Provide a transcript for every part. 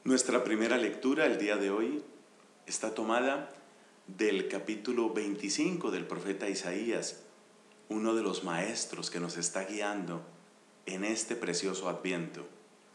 Nuestra primera lectura el día de hoy está tomada del capítulo 25 del profeta Isaías, uno de los maestros que nos está guiando en este precioso Adviento.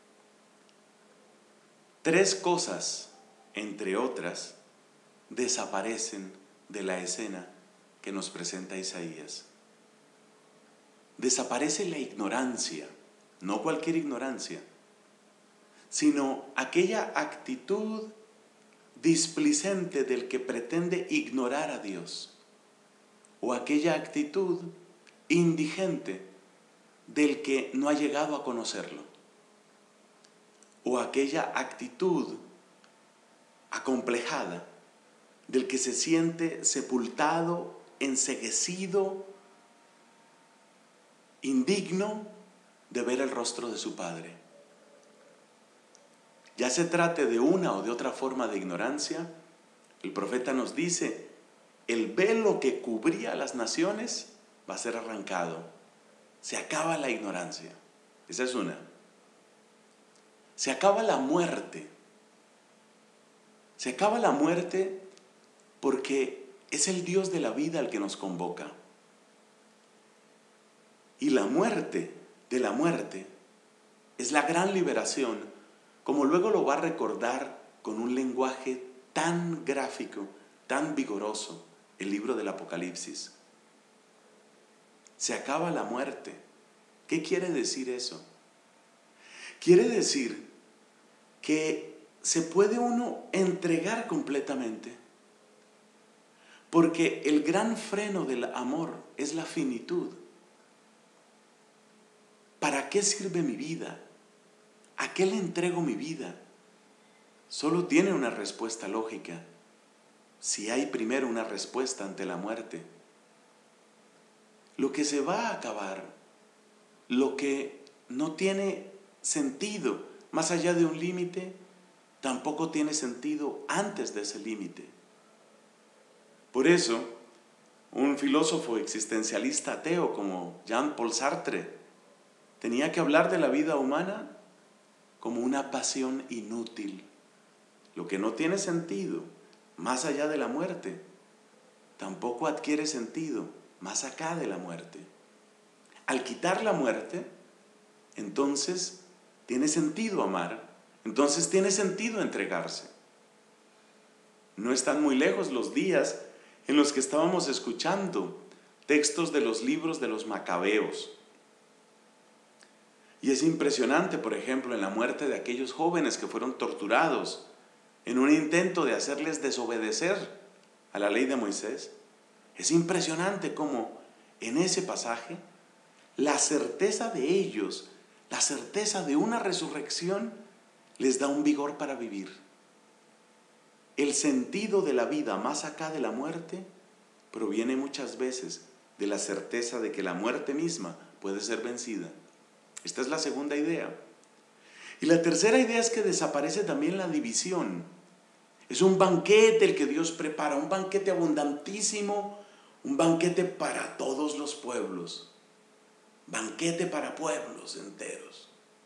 Tres cosas, entre otras, desaparecen de la escena que nos presenta Isaías. Desaparece la ignorancia, no cualquier ignorancia, sino aquella actitud displicente del que pretende ignorar a Dios, o aquella actitud indigente del que no ha llegado a conocerlo, o aquella actitud acomplejada del que se siente sepultado, enceguecido, indigno de ver el rostro de su Padre. Ya se trate de una o de otra forma de ignorancia, el profeta nos dice, el velo que cubría a las naciones va a ser arrancado. Se acaba la ignorancia. Esa es una. Se acaba la muerte. Se acaba la muerte porque es el Dios de la vida el que nos convoca. Y la muerte de la muerte es la gran liberación, como luego lo va a recordar con un lenguaje tan gráfico, tan vigoroso, el libro del Apocalipsis. Se acaba la muerte. ¿Qué quiere decir eso? Quiere decir que se puede uno entregar completamente, porque el gran freno del amor es la finitud. ¿Para qué sirve mi vida? ¿A qué le entrego mi vida? Solo tiene una respuesta lógica, si hay primero una respuesta ante la muerte. Lo que se va a acabar, lo que no tiene sentido más allá de un límite, tampoco tiene sentido antes de ese límite. Por eso, un filósofo existencialista ateo como Jean-Paul Sartre tenía que hablar de la vida humana como una pasión inútil. Lo que no tiene sentido más allá de la muerte, tampoco adquiere sentido más acá de la muerte. Al quitar la muerte, entonces tiene sentido amar, entonces tiene sentido entregarse. No están muy lejos los días en los que estábamos escuchando textos de los libros de los Macabeos. Y es impresionante, por ejemplo, en la muerte de aquellos jóvenes que fueron torturados en un intento de hacerles desobedecer a la ley de Moisés. Es impresionante cómo en ese pasaje la certeza de ellos, la certeza de una resurrección, les da un vigor para vivir. El sentido de la vida más acá de la muerte proviene muchas veces de la certeza de que la muerte misma puede ser vencida. Esta es la segunda idea. Y la tercera idea es que desaparece también la división. Es un banquete el que Dios prepara, un banquete abundantísimo, un banquete para todos los pueblos, banquete para pueblos enteros.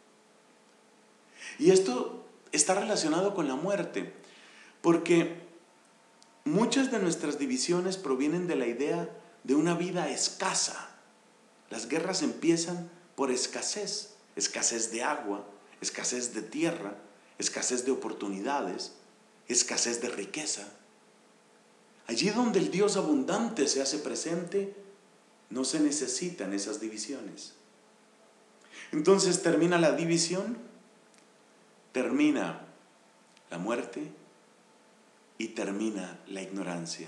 Y esto está relacionado con la muerte, porque muchas de nuestras divisiones provienen de la idea de una vida escasa. Las guerras empiezan por escasez, escasez de agua, escasez de tierra, escasez de oportunidades, escasez de riqueza. Allí donde el Dios abundante se hace presente, no se necesitan esas divisiones. Entonces termina la división, termina la muerte y termina la ignorancia.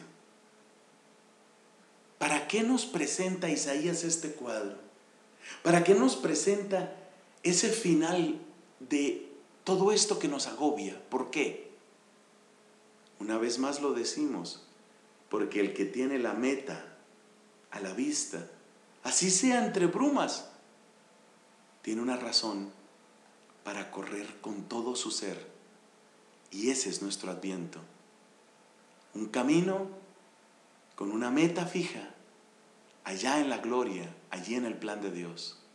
¿Para qué nos presenta Isaías este cuadro? ¿Para qué nos presenta ese final de todo esto que nos agobia? ¿Por qué? Una vez más lo decimos, porque el que tiene la meta a la vista, así sea entre brumas, tiene una razón para correr con todo su ser. Y ese es nuestro Adviento. Un camino con una meta fija, allá en la gloria, allí en el plan de Dios.